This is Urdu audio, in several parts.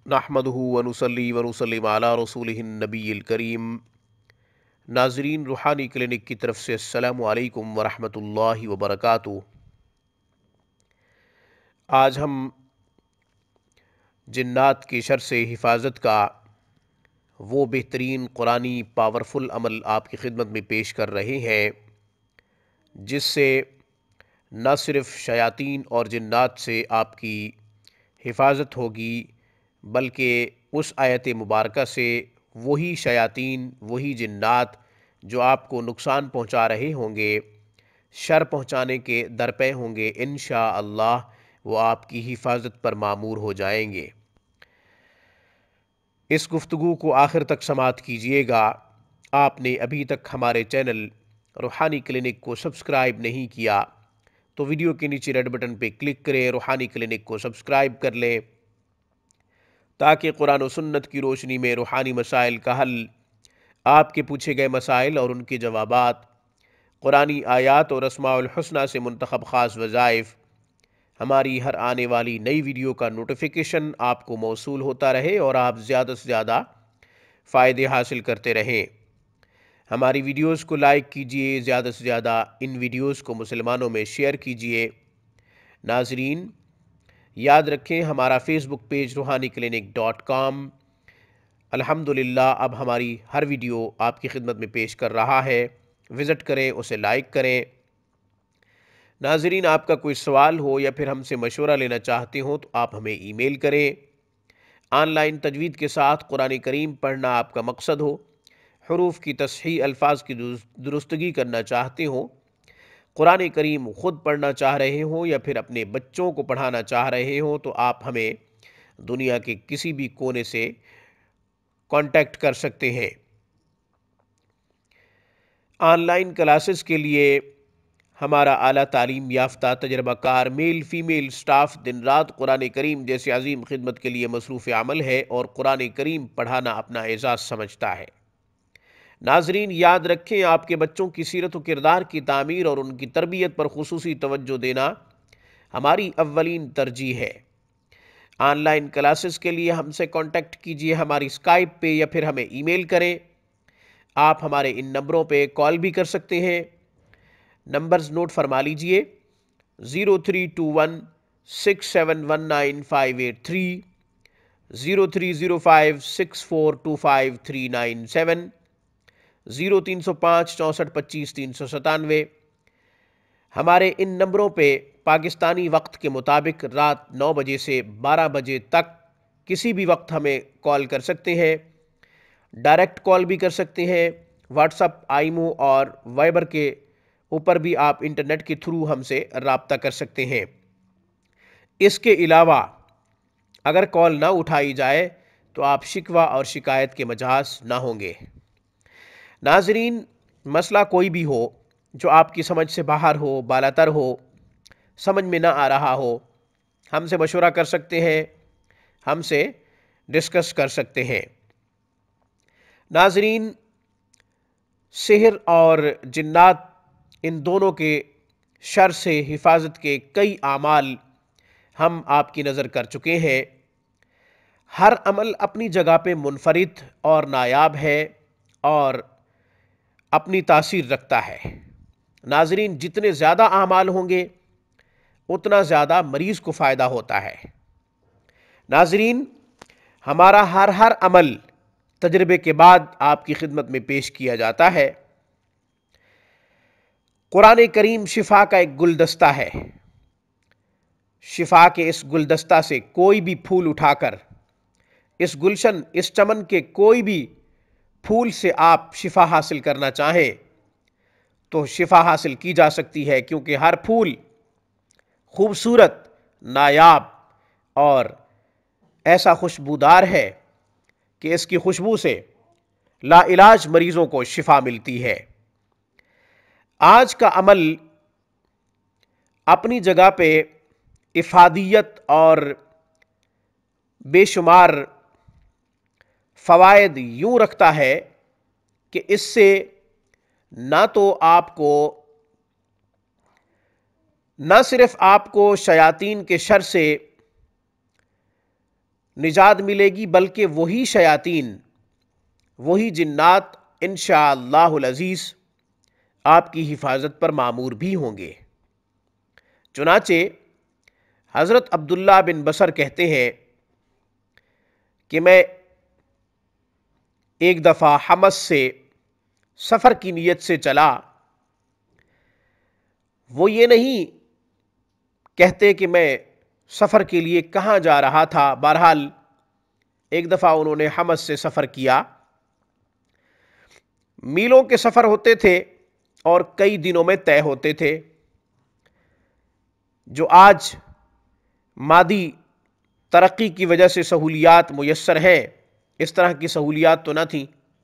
نحمدہ ونصلی ونسلم علی رسولہ النبی الکریم۔ ناظرین، روحانی کلینک کی طرف سے السلام علیکم ورحمۃ اللہ وبرکاتہ۔ آج ہم جنات کی شر سے حفاظت کا وہ بہترین قرآنی پاورفل عمل آپ کی خدمت میں پیش کر رہے ہیں، جس سے نہ صرف شیاطین اور جنات سے آپ کی حفاظت ہوگی، بلکہ اس آیت مبارکہ سے وہی شیاطین، وہی جنات جو آپ کو نقصان پہنچا رہے ہوں گے، شر پہنچانے کے درپے ہوں گے، انشاءاللہ وہ آپ کی حفاظت پر مامور ہو جائیں گے۔ اس گفتگو کو آخر تک سماعت کیجیے گا۔ آپ نے ابھی تک ہمارے چینل روحانی کلینک کو سبسکرائب نہیں کیا تو ویڈیو کے نیچے ریڈ بٹن پہ کلک کریں، روحانی کلینک کو سبسکرائب کر لیں، تاکہ قرآن و سنت کی روشنی میں روحانی مسائل کا حل، آپ کے پوچھے گئے مسائل اور ان کے جوابات، قرآنی آیات اور اسماء الحسنہ سے منتخب خاص وظائف، ہماری ہر آنے والی نئی ویڈیو کا نوٹیفیکیشن آپ کو موصول ہوتا رہے اور آپ زیادہ سے زیادہ فائدے حاصل کرتے رہیں۔ ہماری ویڈیوز کو لائک کیجئے، زیادہ سے زیادہ ان ویڈیوز کو مسلمانوں میں شیئر کیجئے۔ ناظرین، یاد رکھیں ہمارا فیس بک پیج rohaniklinic.com الحمدللہ اب ہماری ہر ویڈیو آپ کی خدمت میں پیش کر رہا ہے، وزٹ کریں، اسے لائک کریں۔ ناظرین، آپ کا کوئی سوال ہو یا پھر ہم سے مشورہ لینا چاہتے ہوں تو آپ ہمیں ای میل کریں۔ آن لائن تجوید کے ساتھ قرآن کریم پڑھنا آپ کا مقصد ہو، حروف کی تصحیح، الفاظ کی درستگی کرنا چاہتے ہوں، قرآن کریم خود پڑھنا چاہ رہے ہوں یا پھر اپنے بچوں کو پڑھانا چاہ رہے ہوں، تو آپ ہمیں دنیا کے کسی بھی کونے سے کانٹیکٹ کر سکتے ہیں۔ آن لائن کلاسز کے لیے ہمارا اعلیٰ تعلیم یافتہ تجربہ کار میل فیمیل سٹاف دن رات قرآن کریم جیسے عظیم خدمت کے لیے مصروف عمل ہے اور قرآن کریم پڑھانا اپنا اعزاز سمجھتا ہے۔ ناظرین، یاد رکھیں آپ کے بچوں کی سیرت و کردار کی تعمیر اور ان کی تربیت پر خصوصی توجہ دینا ہماری اولین ترجیح ہے۔ آن لائن کلاسز کے لیے ہم سے کانٹیکٹ کیجئے، ہماری اسکائپ پہ یا پھر ہمیں ای میل کریں۔ آپ ہمارے ان نمبروں پہ کال بھی کر سکتے ہیں۔ نمبرز نوٹ فرما لیجئے: 0321671958 0305642537 0305 6425 397۔ ہمارے ان نمبروں پہ پاکستانی وقت کے مطابق رات 9 بجے سے 12 بجے تک کسی بھی وقت ہمیں کال کر سکتے ہیں، ڈائریکٹ کال بھی کر سکتے ہیں۔ واٹس اپ، آئیمو اور وائبر کے اوپر بھی آپ انٹرنیٹ کے تھرو ہم سے رابطہ کر سکتے ہیں۔ اس کے علاوہ اگر کال نہ اٹھائی جائے تو آپ شکوہ اور شکایت کے مجاز نہ ہوں گے۔ ناظرین، مسئلہ کوئی بھی ہو جو آپ کی سمجھ سے باہر ہو، بالاتر ہو، سمجھ میں نہ آ رہا ہو، ہم سے مشورہ کر سکتے ہیں، ہم سے ڈسکس کر سکتے ہیں۔ ناظرین، سحر اور جنات، ان دونوں کے شر سے حفاظت کے کئی اعمال ہم آپ کی نظر کر چکے ہیں۔ ہر عمل اپنی جگہ پہ منفرد اور نایاب ہے اور اپنی تاثیر رکھتا ہے۔ ناظرین، جتنے زیادہ اعمال ہوں گے اتنا زیادہ مریض کو فائدہ ہوتا ہے۔ ناظرین، ہمارا ہر عمل تجربے کے بعد آپ کی خدمت میں پیش کیا جاتا ہے۔ قرآن کریم شفا کا ایک گلدستہ ہے۔ شفا کے اس گلدستہ سے کوئی بھی پھول اٹھا کر، اس گلشن، اس چمن کے کوئی بھی پھول سے آپ شفا حاصل کرنا چاہیں تو شفا حاصل کی جا سکتی ہے، کیونکہ ہر پھول خوبصورت، نایاب اور ایسا خوشبودار ہے کہ اس کی خوشبو سے لا علاج مریضوں کو شفا ملتی ہے۔ آج کا عمل اپنی جگہ پہ افادیت اور بے شمار فوائد یوں رکھتا ہے کہ اس سے نہ تو آپ کو، نہ صرف آپ کو شیاطین کے شر سے نجات ملے گی، بلکہ وہی شیاطین، وہی جنات انشاءاللہ العزیز آپ کی حفاظت پر مامور بھی ہوں گے۔ چنانچہ حضرت عبداللہ بن بصر کہتے ہیں کہ میں ایک دفعہ حمص سے سفر کی نیت سے چلا۔ وہ یہ نہیں کہتے کہ میں سفر کے لیے کہاں جا رہا تھا، بہرحال ایک دفعہ انہوں نے حمص سے سفر کیا۔ میلوں کے سفر ہوتے تھے اور کئی دنوں میں طے ہوتے تھے۔ جو آج مادی ترقی کی وجہ سے سہولیات میسر ہیں، اس طرح کی سہولیات تو نہ تھیں۔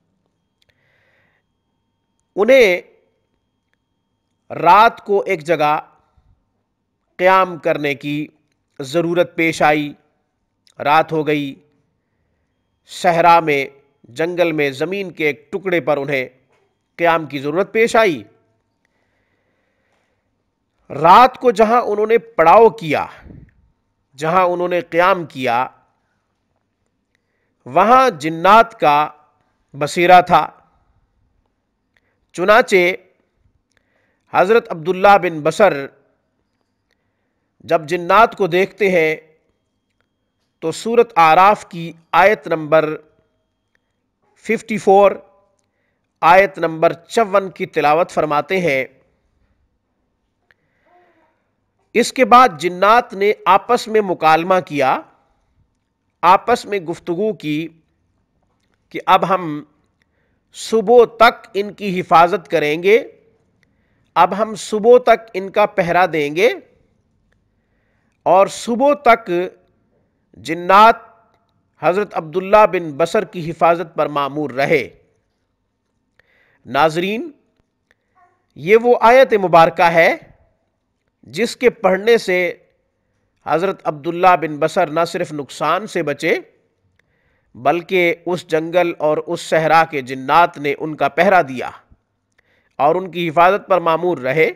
انہیں رات کو ایک جگہ قیام کرنے کی ضرورت پیش آئی۔ رات ہو گئی، صحرا میں، جنگل میں، زمین کے ایک ٹکڑے پر انہیں قیام کی ضرورت پیش آئی۔ رات کو جہاں انہوں نے پڑاؤ کیا، جہاں انہوں نے قیام کیا، وہاں جنات کا بسیرا تھا۔ چنانچہ حضرت عبداللہ بن بصر جب جنات کو دیکھتے ہیں تو سورۃ اعراف کی آیت نمبر 54، آیت نمبر 54 کی تلاوت فرماتے ہیں۔ اس کے بعد جنات نے آپس میں مکالمہ کیا، آپس میں گفتگو کی کہ اب ہم صبح تک ان کی حفاظت کریں گے، اب ہم صبح تک ان کا پہرا دیں گے، اور صبح تک جنات حضرت عبداللہ بن بصر کی حفاظت پر مامور رہے۔ ناظرین، یہ وہ آیت مبارکہ ہے جس کے پڑھنے سے حضرت عبداللہ بن بصر نہ صرف نقصان سے بچے، بلکہ اس جنگل اور اس صحرا کے جنات نے ان کا پہرا دیا اور ان کی حفاظت پر مامور رہے،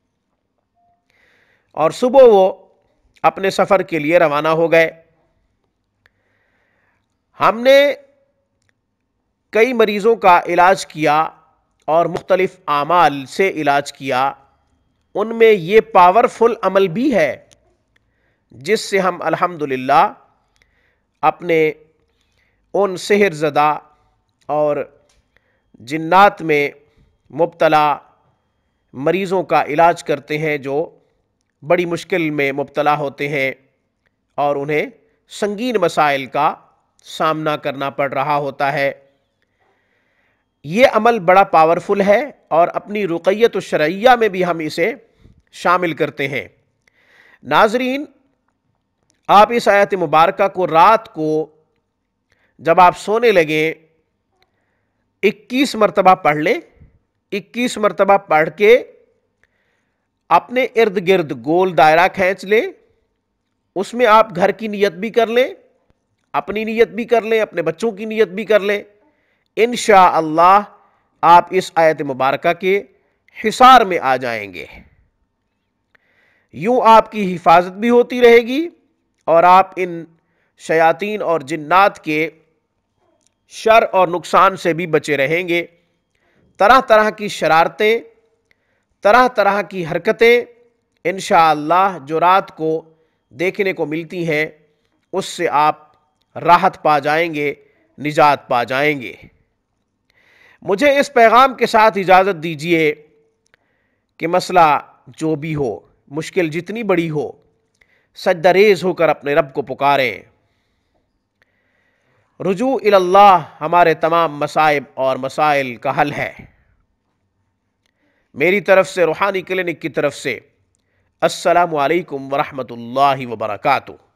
اور صبح وہ اپنے سفر کے لیے روانہ ہو گئے۔ ہم نے کئی مریضوں کا علاج کیا اور مختلف اعمال سے علاج کیا، ان میں یہ پاورفل عمل بھی ہے جس سے ہم الحمدللہ اپنے ان سحر زدہ اور جنات میں مبتلا مریضوں کا علاج کرتے ہیں جو بڑی مشکل میں مبتلا ہوتے ہیں اور انہیں سنگین مسائل کا سامنا کرنا پڑ رہا ہوتا ہے۔ یہ عمل بڑا پاورفل ہے اور اپنی رقیت الشرعیہ میں بھی ہم اسے شامل کرتے ہیں۔ ناظرین، آپ اس آیت مبارکہ کو رات کو جب آپ سونے لگیں 21 مرتبہ پڑھ لیں، 21 مرتبہ پڑھ کے اپنے ارد گرد گول دائرہ کھینچ لیں۔ اس میں آپ گھر کی نیت بھی کر لیں، اپنی نیت بھی کر لیں، اپنے بچوں کی نیت بھی کر لیں۔ انشاءاللہ آپ اس آیت مبارکہ کے حصار میں آ جائیں گے۔ یوں آپ کی حفاظت بھی ہوتی رہے گی اور آپ ان شیاطین اور جنات کے شر اور نقصان سے بھی بچے رہیں گے۔ طرح طرح کی شرارتیں، طرح طرح کی حرکتیں انشاءاللہ جو رات کو دیکھنے کو ملتی ہیں، اس سے آپ راحت پا جائیں گے، نجات پا جائیں گے۔ مجھے اس پیغام کے ساتھ اجازت دیجیے کہ مسئلہ جو بھی ہو، مشکل جتنی بڑی ہو، سجدہ ریز ہو کر اپنے رب کو پکاریں۔ رجوع اللہ ہمارے تمام مصائب اور مسائل کا حل ہے۔ میری طرف سے، روحانی کلینک کی طرف سے، السلام علیکم ورحمۃ اللہ وبرکاتہ۔